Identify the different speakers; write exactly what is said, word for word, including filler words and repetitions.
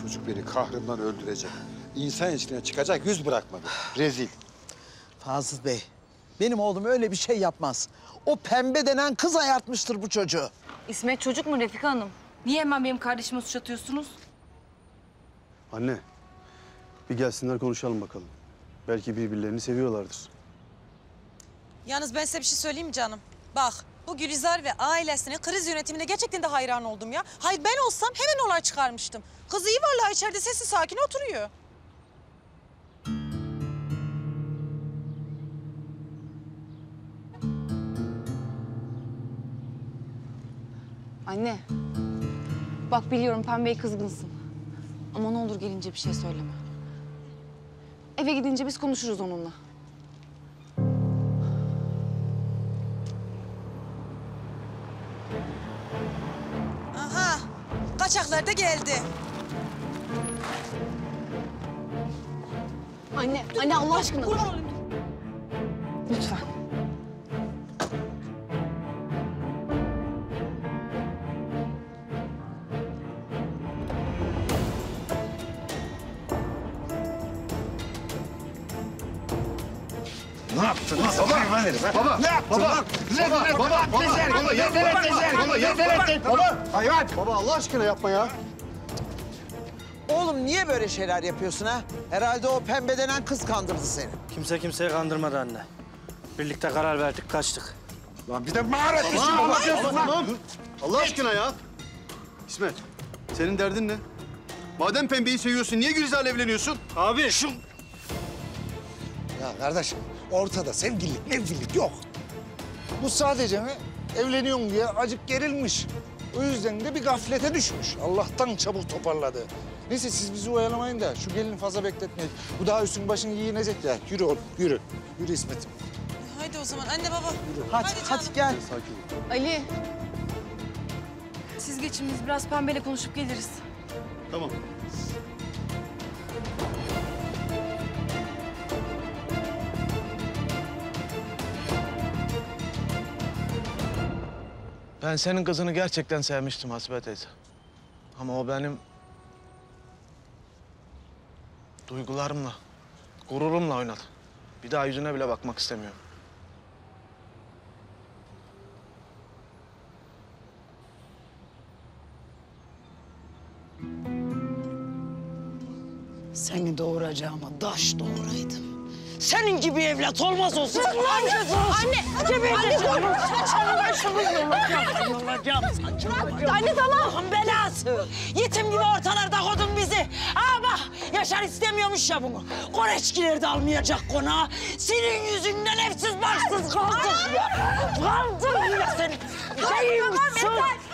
Speaker 1: çocuk beni kahrımdan öldürecek. İnsan içine çıkacak yüz bırakmadı. Rezil.
Speaker 2: Fazıl Bey, benim oğlum öyle bir şey yapmaz. O pembe denen kız ayartmıştır bu çocuğu.
Speaker 3: İsmet çocuk mu Refika Hanım? Niye hemen benim kardeşime suç atıyorsunuz?
Speaker 4: Anne, bir gelsinler konuşalım bakalım. Belki birbirlerini seviyorlardır.
Speaker 5: Yalnız ben size bir şey söyleyeyim mi canım? Bak, bu Gülizar ve ailesinin kriz yönetimine gerçekten de hayran oldum ya. Hayır ben olsam hemen olay çıkarmıştım. Kız iyi vallahi içeride sessiz sakin oturuyor.
Speaker 3: Anne, bak biliyorum pembeye kızgınsın. Ama ne olur gelince bir şey söyleme. Eve gidince biz konuşuruz onunla.
Speaker 5: Aha, kaçaklar da geldi.
Speaker 3: Anne, anne Allah aşkına. Dur. Lütfen.
Speaker 1: Ne yaptın? Nasıl hayvan herif? Baba! Ne yaptın
Speaker 4: Baba!
Speaker 1: lan? Baba! Baba! Baba! Baba! Yeter et yeter! Baba! Yeter et! Baba! Hayvan!
Speaker 4: Baba Allah aşkına yapma ya.
Speaker 2: Oğlum niye böyle şeyler yapıyorsun ha? Herhalde o pembe denen kız kandırdı seni.
Speaker 6: Kimse kimseyi kandırmadı anne. Birlikte karar verdik, kaçtık.
Speaker 1: Lan bir de mağara işi
Speaker 4: Tamam,
Speaker 1: baba!
Speaker 4: tamam. Allah aşkına ya. İsmet, senin derdin ne? Madem pembeyi seviyorsun, niye Gülizar'la evleniyorsun?
Speaker 6: Abi şu...
Speaker 7: Ya kardeşim ortada sevgililik mevgililik yok. Bu sadece mi evleniyorsun diye acık gerilmiş. O yüzden de bir gaflete düşmüş. Allah'tan çabuk toparladı. Neyse siz bizi oyalamayın da şu gelini fazla bekletmeyin. Bu daha üstün başını giyinecek ya. Yürü oğlum yürü. Yürü İsmet'im.
Speaker 5: Haydi o zaman anne baba.
Speaker 2: Hadi,
Speaker 5: Hadi
Speaker 2: hadi,
Speaker 5: canım.
Speaker 2: gel.
Speaker 4: Sakin ol.
Speaker 3: Ali. Siz geçin biz biraz pembeyle konuşup geliriz.
Speaker 4: Tamam.
Speaker 6: Ben senin kızını gerçekten sevmiştim Hasibe teyze. Ama o benim... duygularımla, gururumla oynadı. Bir daha yüzüne bile bakmak istemiyorum.
Speaker 8: Seni doğuracağıma daş doğuraydım. Senin gibi evlat olmaz olsun. Anne, anne, geberteceğim. Saçını başımı yolacağım, saçını. Anne tamam. Allah'ın belası. Yetim gibi ortalarda kodun bizi. Aa bak, Yaşar istemiyormuş ya bunu. Koreçkiler de almayacak konağa. Senin yüzünden evsiz barksız kaldık ya. Kaldık ya sen. Şeyim,
Speaker 5: Tamam yeter.